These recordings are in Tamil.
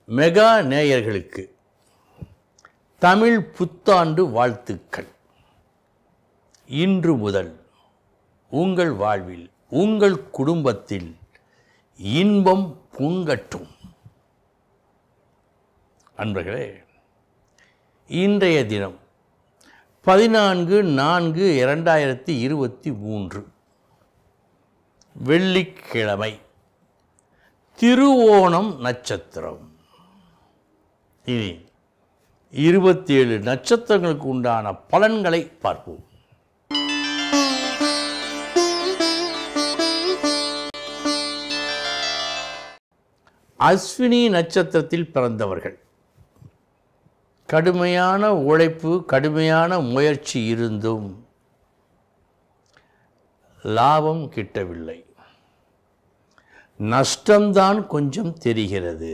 மெகா நேயர்களுக்கு தமிழ் புத்தாண்டு வாழ்த்துக்கள். இன்று முதல் உங்கள் வாழ்வில் உங்கள் குடும்பத்தில் இன்பம் பொங்கட்டும். அன்பர்களே, இன்றைய தினம் 14/4/2023 வெள்ளிக்கிழமை, திருவோணம் நட்சத்திரம். இனி 27 நட்சத்திரங்களுக்கு உண்டான பலன்களை பார்ப்போம். அஸ்வினி நட்சத்திரத்தில் பிறந்தவர்கள். கடுமையான உழைப்பு, கடுமையான முயற்சி இருந்தும் லாபம் கிட்டவில்லை. நஷ்டம்தான் கொஞ்சம் தெரிகிறது.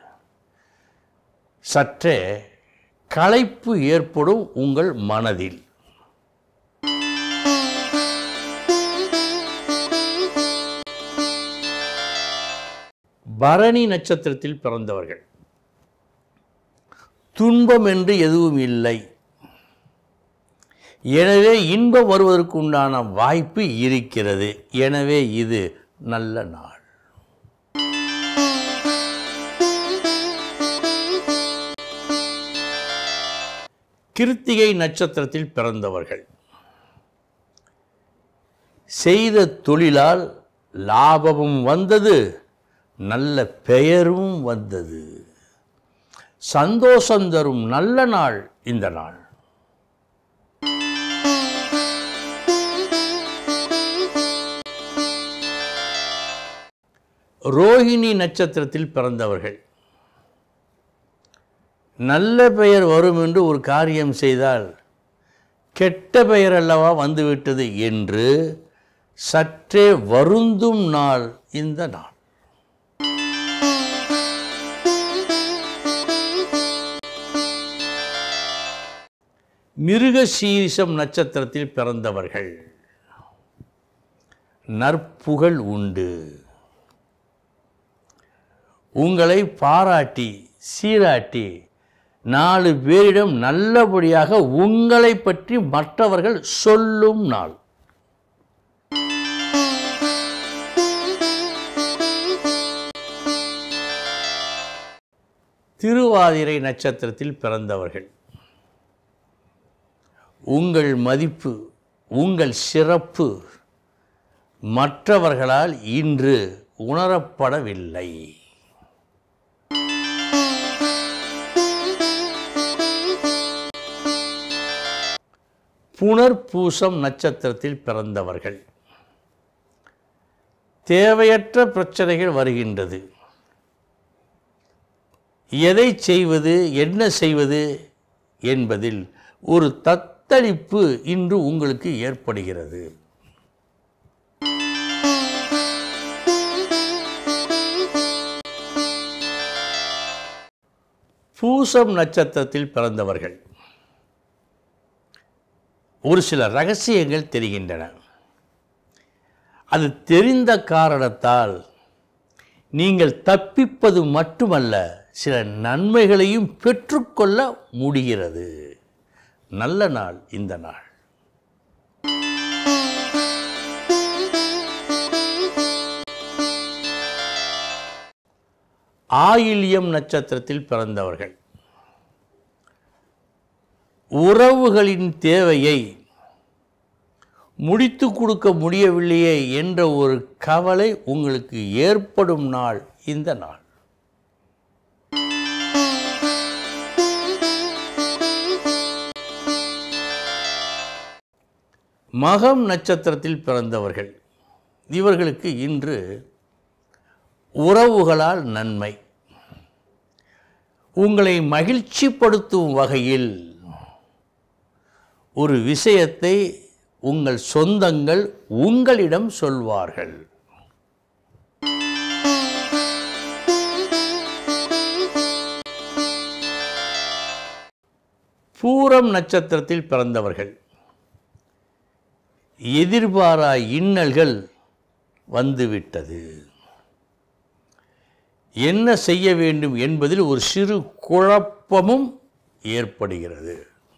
சற்றே களைப்பு ஏற்படும் உங்கள் மனதில். பரணி நட்சத்திரத்தில் பிறந்தவர்கள். துன்பம் என்று எதுவும் இல்லை, எனவே இன்பம் வருவதற்கு உண்டான வாய்ப்பு இருக்கிறது. எனவே இது நல்ல நாள். கிருத்திகை நட்சத்திரத்தில் பிறந்தவர்கள். செய்த தொழிலால் லாபமும் வந்தது, நல்ல பெயரும் வந்தது. சந்தோஷம் தரும் நல்ல நாள் இந்த நாள். ரோஹிணி நட்சத்திரத்தில் பிறந்தவர்கள். நல்ல பெயர் வரும் என்று ஒரு காரியம் செய்தால் கெட்ட பெயர் அல்லவா வந்துவிட்டது என்று சற்றே வருந்தும் நாள் இந்த நாள். மிருகசீரிஷம் நட்சத்திரத்தில் பிறந்தவர்கள். நற்புகழ் உண்டு. உங்களை பாராட்டி சீராட்டி 4 பேரிடம் நல்லபடியாக உங்களை பற்றி மற்றவர்கள் சொல்லும் நாள். திருவாதிரை நட்சத்திரத்தில் பிறந்தவர்கள். உங்கள் மதிப்பு, உங்கள் சிறப்பு மற்றவர்களால் இன்று உணரப்படவில்லை. புனர்பூசம் நட்சத்திரத்தில் பிறந்தவர்கள். தேவையற்ற பிரச்சனைகள் வருகின்றது. எதை செய்வது, என்ன செய்வது என்பதில் ஒரு தத்தளிப்பு இன்று உங்களுக்கு ஏற்படுகிறது. பூசம் நட்சத்திரத்தில் பிறந்தவர்கள். ஒரு சில ரகசியங்கள் தெரிகின்றன. அது தெரிந்த காரணத்தால் நீங்கள் தப்பிப்பது மட்டுமல்ல, சில நன்மைகளையும் பெற்றுக்கொள்ள முடிகிறது. நல்ல நாள் இந்த நாள். ஆயில்யம் நட்சத்திரத்தில் பிறந்தவர்கள். உறவுகளின் தேவையை முடித்து கொடுக்க முடியவில்லையே என்ற ஒரு கவலை உங்களுக்கு ஏற்படும் நாள் இந்த நாள். மகம் நட்சத்திரத்தில் பிறந்தவர்கள். இவர்களுக்கு இன்று உறவுகளால் நன்மை. உங்களை மகிழ்ச்சிப்படுத்தும் வகையில் ஒரு விஷயத்தை உங்கள் சொந்தங்கள் உங்களிடம் சொல்வார்கள். பூரம் நட்சத்திரத்தில் பிறந்தவர்கள். எதிர்பாரா இன்னல்கள் வந்துவிட்டது. என்ன செய்ய வேண்டும் என்பதில் ஒரு சிறு குழப்பமும் ஏற்படுகிறது.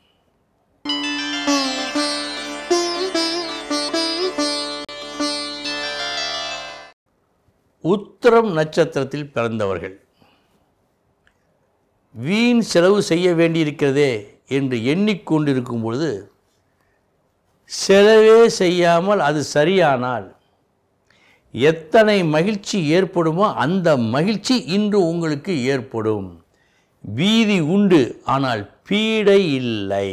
உத்திரம் நட்சத்திரத்தில் பிறந்தவர்கள் வீண் செலவு செய்ய வேண்டியிருக்கிறதே என்று எண்ணிக்கொண்டிருக்கும் பொழுது செலவே செய்யாமல் அது சரியானால் எத்தனை மகிழ்ச்சி ஏற்படுமோ அந்த மகிழ்ச்சி இன்று உங்களுக்கு ஏற்படும். பீதி உண்டு, ஆனால் பீடை இல்லை.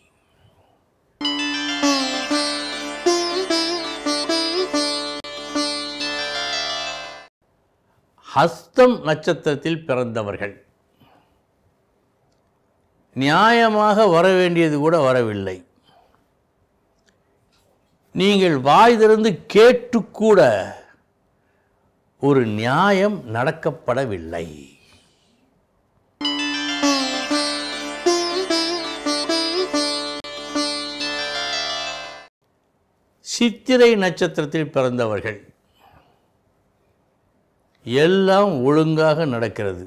ஹஸ்தம் நட்சத்திரத்தில் பிறந்தவர்கள் நியாயமாக வர வேண்டியது கூட வரவில்லை. நீங்கள் வாய் திறந்து கேட்டுக்கூட ஒரு நியாயம் நடக்கப்படவில்லை. சித்திரை நட்சத்திரத்தில் பிறந்தவர்கள் எல்லாம் ஒழுங்காக நடக்கிறது.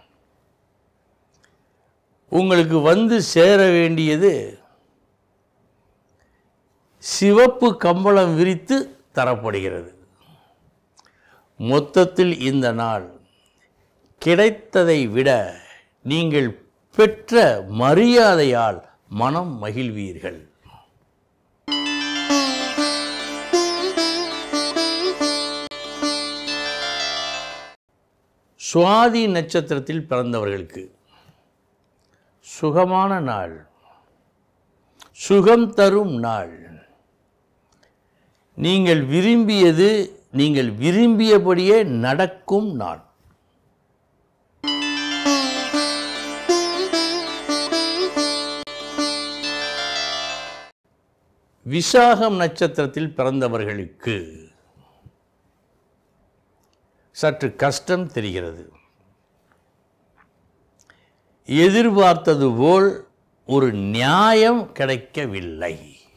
உங்களுக்கு வந்து சேர வேண்டியது சிவப்பு கம்பளம் விரித்து தரப்படுகிறது. மொத்தத்தில் இந்த நாள் கிடைத்ததை விட நீங்கள் பெற்ற மரியாதையால் மனம் மகிழ்வீர்கள். சுவாதி நட்சத்திரத்தில் பிறந்தவர்களுக்கு சுகமான நாள், சுகம் தரும் நாள். நீங்கள் விரும்பியது நீங்கள் விரும்பியபடியே நடக்கும் நாள். விசாகம் நட்சத்திரத்தில் பிறந்தவர்களுக்கு சற்று கஷ்டம் தெரிகிறது. எதிர்பார்த்தது போல் ஒரு நியாயம் கிடைக்கவில்லை.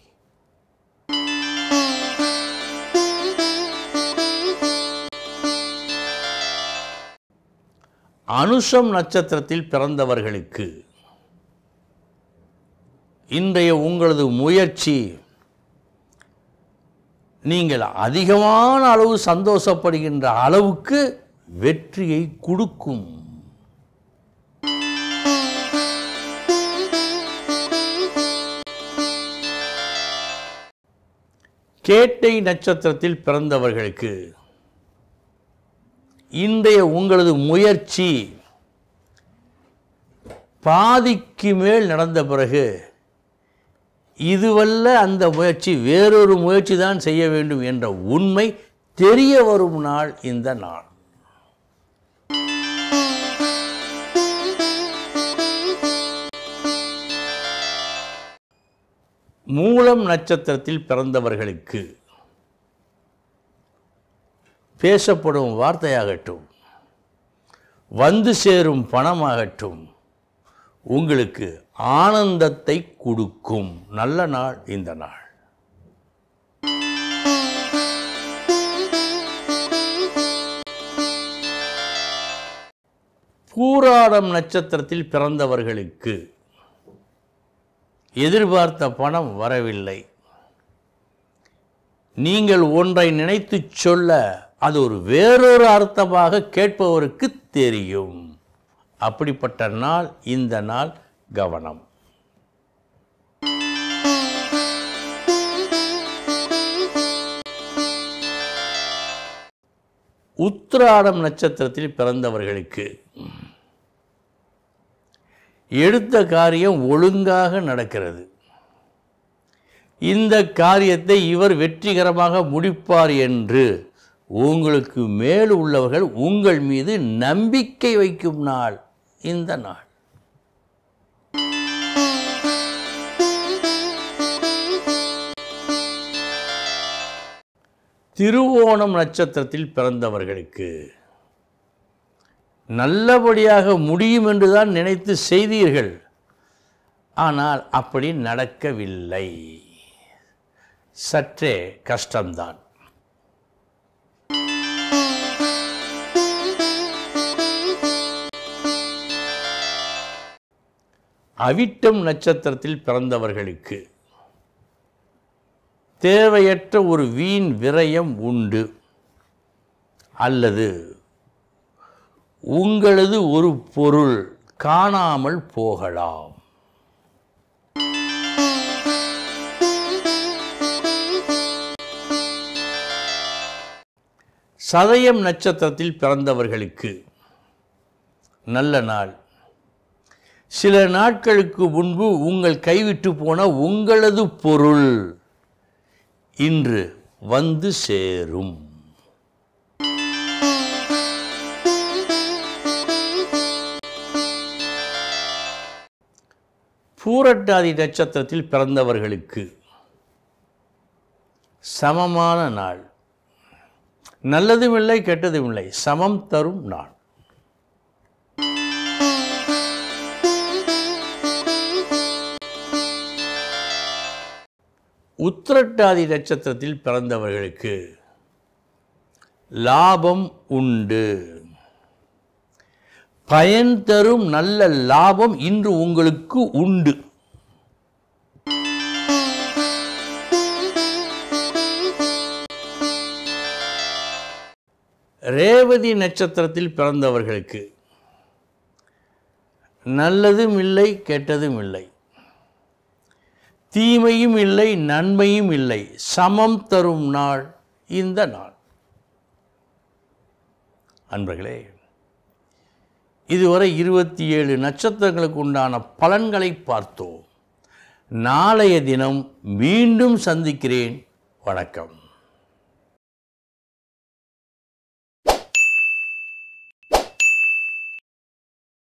அனுஷம் நட்சத்திரத்தில் பிறந்தவர்களுக்கு இன்றைய உங்களது முயற்சி நீங்கள் அதிகமான அளவு சந்தோஷப்படுகின்ற அளவுக்கு வெற்றியை கொடுக்கும். கேட்டை நட்சத்திரத்தில் பிறந்தவர்களுக்கு இன்றைய உங்களது முயற்சி பாதிக்கு மேல் நடந்த பிறகு இதுவல்ல அந்த முயற்சி, வேறொரு முயற்சி தான் செய்ய வேண்டும் என்ற உண்மை தெரிய வரும் நாள் இந்த நாள். மூலம் நட்சத்திரத்தில் பிறந்தவர்களுக்கு பேசப்படும் வார்த்தையாகட்டும், வந்து சேரும் பணமாகட்டும், உங்களுக்கு ஆனந்தத்தை கொடுக்கும் நல்ல நாள் இந்த நாள். பூராடம் நட்சத்திரத்தில் பிறந்தவர்களுக்கு எதிர்பார்த்த பணம் வரவில்லை. நீங்கள் ஒன்றை நினைத்து சொல்ல அது ஒரு வேறொரு அர்த்தமாக கேட்பவருக்கு தெரியும். அப்படிப்பட்ட நாள் இந்த நாள். கவனம். உத்திராடம் நட்சத்திரத்தில் பிறந்தவர்களுக்கு எடுத்த காரியம் ஒழுங்காக நடக்கிறது. இந்த காரியத்தை இவர் வெற்றிகரமாக முடிப்பார் என்று உங்களுக்கு மேல் உள்ளவர்கள் உங்கள் மீது நம்பிக்கை வைக்கும் நாள் இந்த நாள். திருவோணம் நட்சத்திரத்தில் பிறந்தவர்களுக்கு நல்லபடியாக முடியும் என்றுதான் நினைத்து செய்தீர்கள். ஆனால் அப்படி நடக்கவில்லை. சற்றே கஷ்டம்தான். அவிட்டம் நட்சத்திரத்தில் பிறந்தவர்களுக்கு தேவையற்ற ஒரு வீண் விரயம் உண்டு, அல்லது உங்களது ஒரு பொருள் காணாமல் போகலாம். சதயம் நட்சத்திரத்தில் பிறந்தவர்களுக்கு நல்ல நாள். சில நாட்களுக்கு முன்பு உங்கள் கைவிட்டு போன உங்களது பொருள் இன்று வந்து சேரும். பூரட்டாதி நட்சத்திரத்தில் பிறந்தவர்களுக்கு சமமான நாள். நல்லதும் இல்லை கெட்டதும் இல்லை, சமம் தரும் நாள். உத்திரட்டாதி நட்சத்திரத்தில் பிறந்தவர்களுக்கு லாபம் உண்டு. பயன் தரும் நல்ல லாபம் இன்று உங்களுக்கு உண்டு. ரேவதி நட்சத்திரத்தில் பிறந்தவர்களுக்கு நல்லதும் இல்லை கெட்டதும் இல்லை, தீமையும் இல்லை நன்மையும் இல்லை, சமம் தரும் நாள் இந்த நாள். அன்பர்களே, இதுவரை 27 நட்சத்திரங்களுக்கு உண்டான பலன்களை பார்த்தோம். நாளைய தினம் மீண்டும் சந்திக்கிறேன். வணக்கம்.